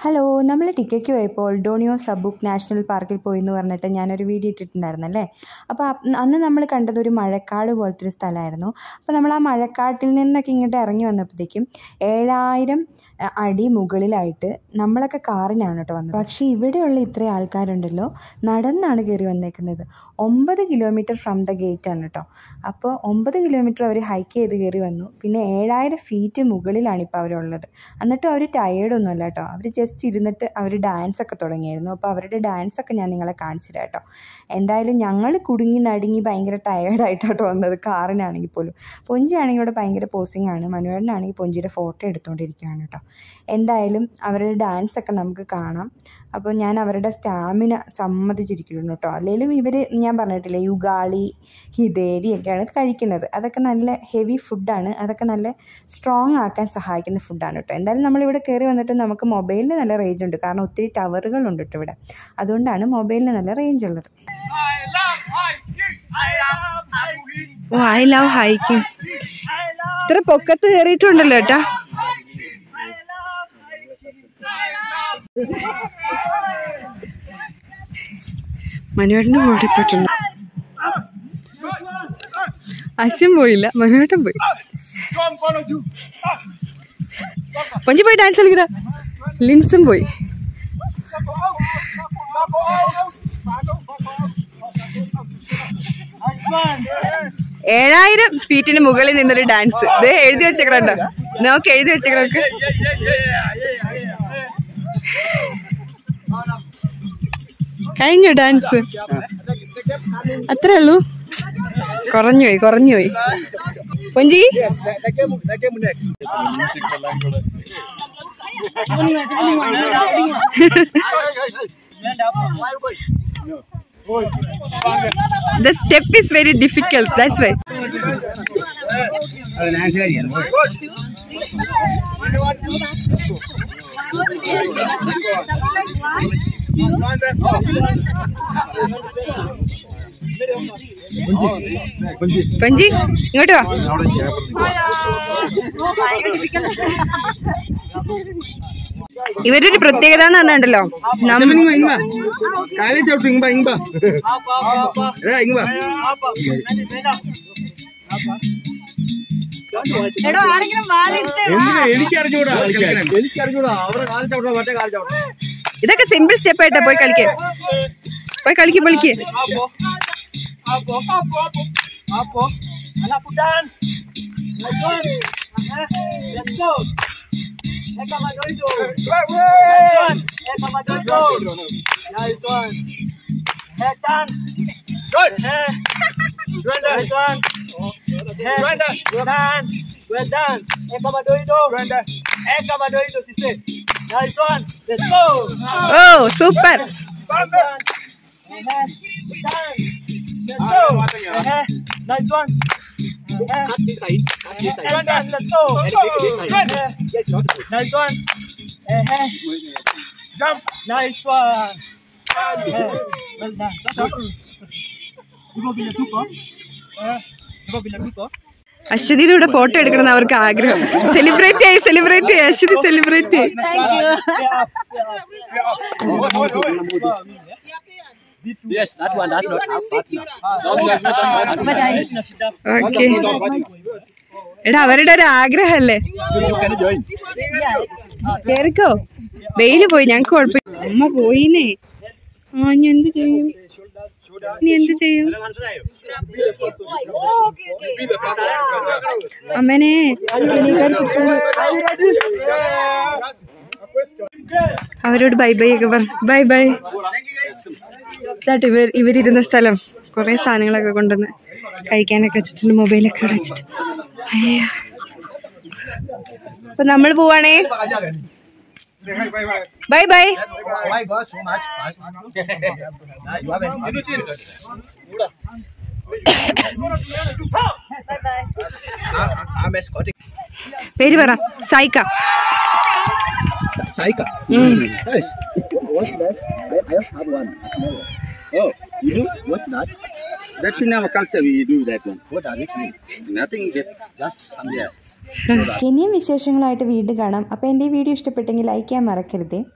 Hello, നമ്മൾ ടിക്കയ്ക്ക് പോയപ്പോൾ ഡോണിയോ സബുക് national പാർക്കിൽ പോയി എന്ന് പറഞ്ഞിട്ട് ഞാനൊരു വീഡിയോ ഇട്ടിട്ടുണ്ടായിരുന്നല്ലേ. അപ്പോൾ അന്ന് നമ്മൾ കണ്ടത് ഒരു മഴക്കാട് പോലത്തെ ഒരു സ്ഥലമായിരുന്നു. അപ്പോൾ നമ്മൾ ആ മഴക്കാട്ടിൽ നിന്നൊക്കെ ഇങ്ങോട്ട് ഇറങ്ങി വന്നപ്പോഴത്തേക്കും 7000 അടി മുകളിലായിട്ട് നമ്മളൊക്കെ കാറിനാണ് കേട്ടോ വന്നത്. പക്ഷേ ഇവിടെയുള്ള ഇത്രയും ആൾക്കാരുണ്ടല്ലോ, നടന്നാണ് കയറി വന്നേക്കുന്നത്. 9 കിലോമീറ്റർ ഫ്രം ദ ഗേറ്റ് ആണ് കേട്ടോ. അപ്പോൾ 9 കിലോമീറ്റർ അവർ ഹൈക്ക് ചെയ്ത് കയറി വന്നു. പിന്നെ 7000 ഫീറ്റ് മുകളിലാണ് ഇപ്പോൾ അവരുള്ളത്. എന്നിട്ടും അവർ ടയേർഡൊന്നും അല്ല കേട്ടോ. അവർ ജസ്റ്റ് ഇരുന്നിട്ട് അവർ ഡാൻസൊക്കെ തുടങ്ങിയായിരുന്നു. അപ്പോൾ അവരുടെ ഡാൻസൊക്കെ ഞാൻ നിങ്ങളെ കാണിച്ചു തരാം കേട്ടോ. എന്തായാലും ഞങ്ങൾ കുടുങ്ങി നടുങ്ങി ഭയങ്കര ടയേർഡായിട്ടോ വന്നത്, കാറിനാണെങ്കിൽ പോലും. പൊഞ്ചിയാണെങ്കിൽ ഇവിടെ ഭയങ്കര പോസിംഗ് ആണ്. മനുവേടനാണെങ്കിൽ പൊഞ്ചിയുടെ ഫോട്ടോ എടുത്തുകൊണ്ടിരിക്കുകയാണ് കേട്ടോ. എന്തായാലും അവരുടെ ഡാൻസൊക്കെ നമുക്ക് കാണാം. അപ്പോൾ ഞാൻ അവരുടെ സ്റ്റാമിന സമ്മതിച്ചിരിക്കുന്നു കേട്ടോ. അല്ലെങ്കിലും ഇവർ, ഞാൻ പറഞ്ഞിട്ടില്ലേ, യുഗാളി ഹിതേരി ഒക്കെയാണ് കഴിക്കുന്നത്. അതൊക്കെ നല്ല ഹെവി ഫുഡാണ്. അതൊക്കെ നല്ല സ്ട്രോങ് ആക്കാൻ സഹായിക്കുന്ന ഫുഡാണ് കേട്ടോ. എന്തായാലും നമ്മളിവിടെ കയറി വന്നിട്ട് നമുക്ക് മൊബൈലിന് നല്ല റേഞ്ച് ഉണ്ട്. കാരണം ഒത്തിരി ടവറുകളുണ്ട് കേട്ടോ ഇവിടെ. അതുകൊണ്ടാണ് മൊബൈലിന് നല്ല റേഞ്ച് ഉള്ളത്. I love hiking. ഇത്ര പൊക്കത്ത് കയറിയിട്ടുണ്ടല്ലോ കേട്ടോ. മനുവേട്ടന് ഓടിപ്പോയിട്ടുണ്ട്. അശ്വൻ പോയില്ല, മനുവേട്ടൻ പോയി. പൊഞ്ചി പോയി ഡാൻസ് കളിക്കടാ. ലിൻസും പോയി. 7000 ഫീറ്റിന് മുകളിൽ നിന്നൊരു ഡാൻസ്. ഇത് എഴുതി വെച്ചേക്കണോ, നോക്ക്, എഴുതി വെച്ചേക്കണോക്ക്. കഴിഞ്ഞു ഡാൻസ്, അത്രേ ഉള്ളൂ. കുറഞ്ഞുപോയി. പൊഞ്ചി the step is very difficult, that's why. പഞ്ചി ഇങ്ങോട്ട് വാ. ഇവരൊരു പ്രത്യേകത എന്ന് പറഞ്ഞിട്ടുണ്ടല്ലോ, ഇതൊക്കെ സിമ്പിൾ സ്റ്റെപ്പ് ആയിട്ടാ. പോയി കളിക്ക്. Oh, super. Nice one. Cut this side. Let's go. Nice one. Jump. Nice one. Well done. അശ്വതിയിലൂടെ ഫോട്ടോ എടുക്കണം അവർക്ക് ആഗ്രഹം. സെലിബ്രേറ്റ് ചെയ്യ് അശ്വതി, സെലിബ്രേറ്റ് ചെയ്യ്. Yes, that one does not have partner. Okay. എടാ, അവരുടെ ഒരു ആഗ്രഹല്ലേ. കേറിക്കോ. വെയില് പോയി, ഞങ്ങക്ക് കുഴപ്പമില്ല. അമ്മ പോയിന്നേ. ഞാൻ എന്ത് ചെയ്യും? അമ്മനെ അവരോട് ബൈ ഒക്കെ പറ. ബൈ. ഇവരിരുന്ന സ്ഥലം കുറെ സാധനങ്ങളൊക്കെ കൊണ്ടുവന്ന് കഴിക്കാനൊക്കെ വെച്ചിട്ടുണ്ട്. മൊബൈലൊക്കെ അവിടെ വെച്ചിട്ട്. അപ്പൊ നമ്മൾ പോവാണേ. ബൈ. പേര് പറ. സായിക്ക. Nice. What's that? I just have one. Oh, you do? What's that? That's in our culture. We do that one. What does it mean? Nothing. Just somewhere. ഇനിയും വിശേഷങ്ങളായിട്ട് വീണ്ടും കാണാം. അപ്പോൾ എൻ്റെ ഈ വീഡിയോ ഇഷ്ടപ്പെട്ടെങ്കിൽ ലൈക്ക് ചെയ്യാൻ മറക്കരുതേ.